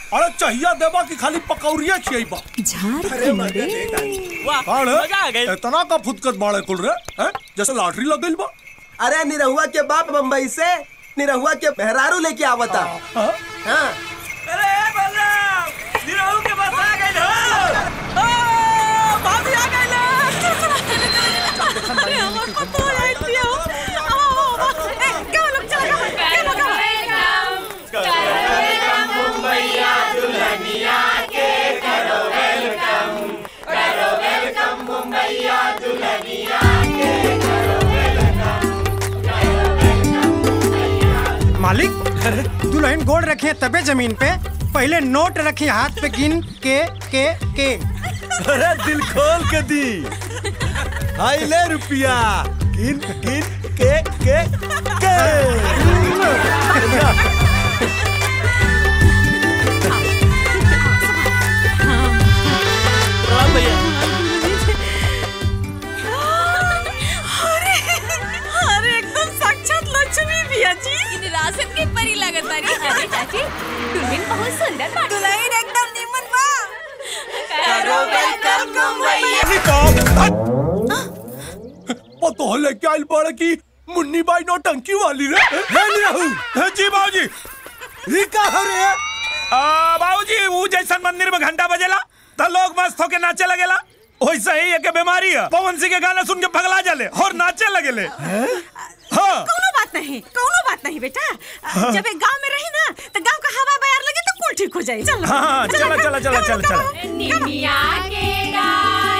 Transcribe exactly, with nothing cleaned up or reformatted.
अरे चाहिए देबा कि खाली पकौड़िया खियाइबा? अरे वाह मजा आ गई। इतना का फुदकत बाड़े कुल रे हैं जैसे लॉटरी लग गइल बा। अरे निरहुआ के बाप बम्बई से निरहुआ के मेहरारू लेके आवता। हां अरे बलराम निरहु के पास आ गइल हो। ओ भाभी आ गइल। अरे हमर पतो आइल दियो। आओ ए क्या लोग चला क्या लगा वेलकम मुंबईया दुल्हनिया के करो वेलकम करो वेलकम मुंबईया दुल्हनिया के करो वेलकम करो वेलकम मुंबईया। मालिक दुल्हन गोड़ रखे तबे जमीन पे, पहले नोट रखे हाथ पे गिन के के के। अरे दिल खोल के दी। हाय ले रुपया गिन गिन के के के। भैया अरे अरे एकदम साक्षात लक्ष्मी भैया जी। इन रासत की परी लागत तारी। अरे चाची दुल्हन बहुत सुंदर बाड़ी। दुल्हन एकदम निमन बा। करो वेलकम मुंबईया। पतो है क्या आइल बाड़े की मुन्नी बाई नौटंकी वाली रे। है निरहु है जी बाबूजी। ये का हो रे? आ बाबूजी वो जैसन मंदिर में घंटा बजेला तो लोग मस्त होके नाचे लगेला, वैसे ही एक बीमारी है। पवन सिंह के गाना सुन के पगला जाले और नाचे लगेले। हाँ कोनो बात नहीं कोनो बात नहीं बेटा। जब एक गांव में रही ना तो गांव का हवा बयार लगे तो कुल ठीक हो जाए। चलो हाँ चला चला चला चला चला। निमिया के डाल